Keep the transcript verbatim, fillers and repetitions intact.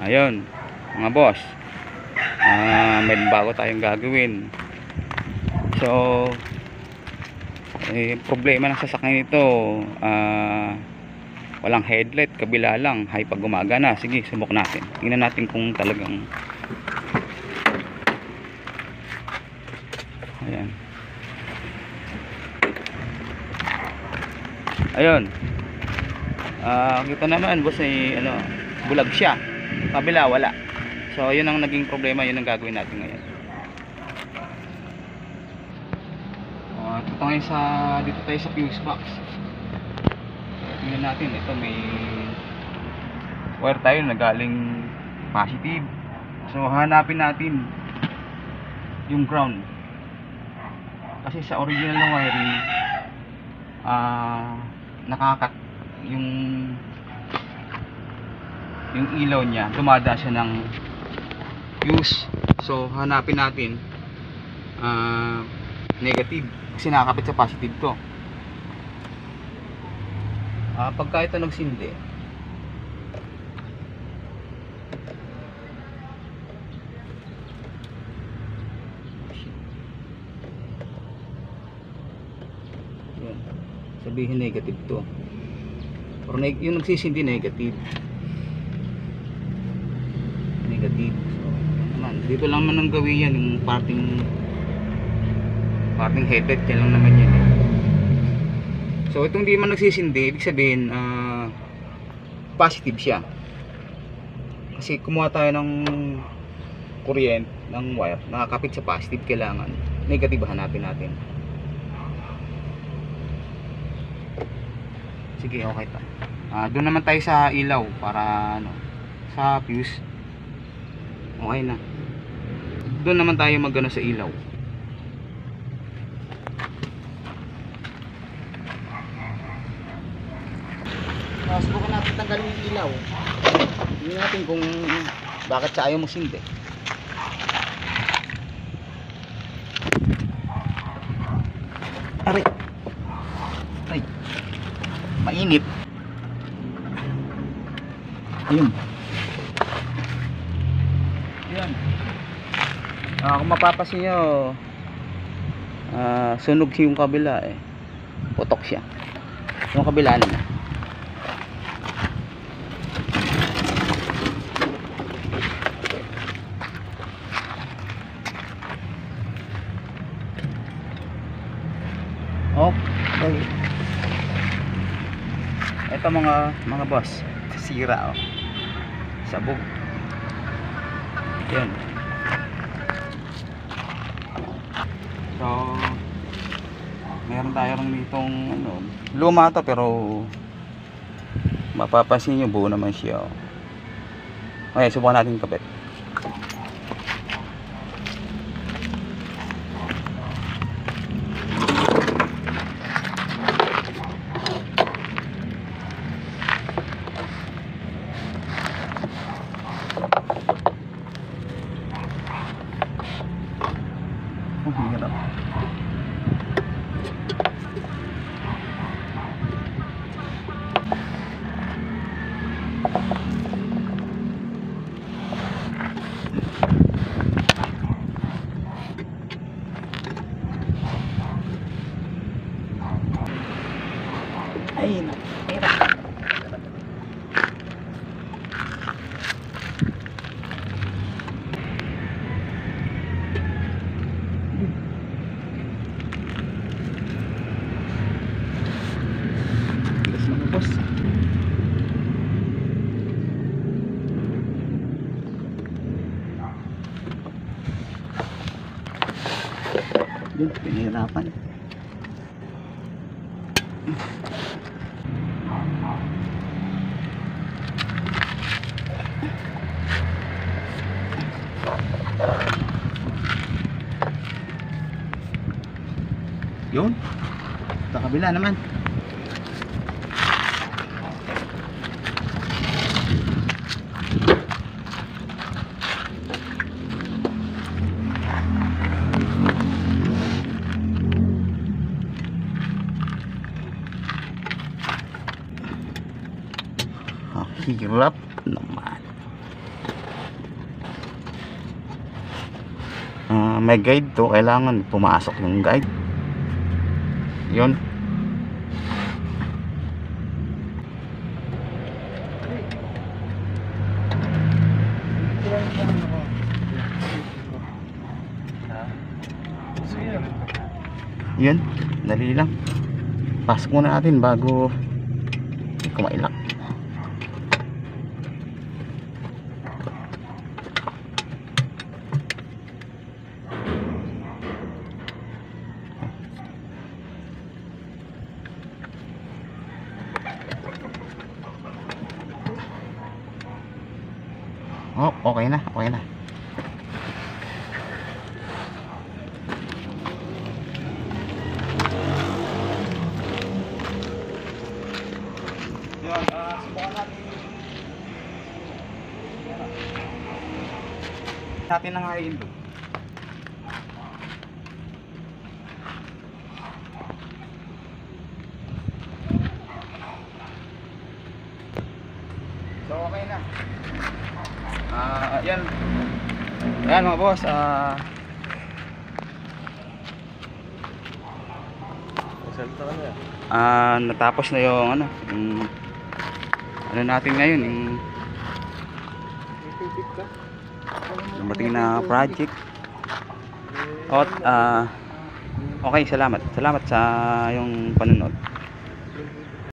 Ayun, mga boss. Ah, may bago tayong gagawin. So, eh, problema ng sasakyan ito, ah, walang headlight, kabila lang, hay pag gumagana. Sige, subok natin. Tingnan natin kung talagang ayan. Ayun. Ah, kita naman boss ay ano, bulag siya. Kabila wala. So, yun ang naging problema, yun ang gagawin natin ngayon. Uh, ito tayo sa dito tayo sa fuse box. Tingnan natin, ito may wire tayo na galing positive. So, hanapin natin yung ground. Kasi sa original na wiring, ah, uh, nakakat yung yung ilaw niya, dumada siya ng fuse. So hanapin natin uh, negative kasi nakakapit sa positive to. Uh, pagka ito nagsindi, yan, sabihin negative to, or neg yung nagsisindi negative negative. So naman, dito lang man ang gawin yan, yung parting parting headlight, yan lang naman yan eh. So itong di man nagsisindi, ibig sabihin uh, positive siya, kasi kumuha tayo ng kuryente ng wire, nakakapit sa positive, kailangan negative hanapin natin. Sige, okay to. Uh, doon naman tayo sa ilaw para ano, sa fuse. Okay na. Doon naman tayo magano sa ilaw. Uh, subukan natin tanggalin yung ilaw. Tingnan natin kung bakit sa ayaw mo sindi. Aray. Aray. Mainit. Ayun. Yan. Ah, kung mapapasin nyo, ah, sunog yung kabila eh. Putok siya. Yung kabila naman. Okay. Ito mga mga boss, sira oh. Sabog. Yan. So, meron tayo rin ditong ano, luma to pero mapapansin nyo buo naman siya. Okay, subukan natin kapit. Oh, hirap. Ay, hirap. Yun, pinahirapan. Yun, sa kabila naman. Hirap naman. uh, may guide to, kailangan pumasok yung guide. Yun. Yun, dali lang. Pasok muna natin bago kumailak. Oh, okay na, okay na. Yun, uh, subukan natin natin ang hain doon. So okay na. Ah, uh, yan. Yan mga boss, ah uh, uh, natapos na yung ano, yung ano natin ngayon, yung dumating na project. At uh, okay, salamat. Salamat sa yung panonood.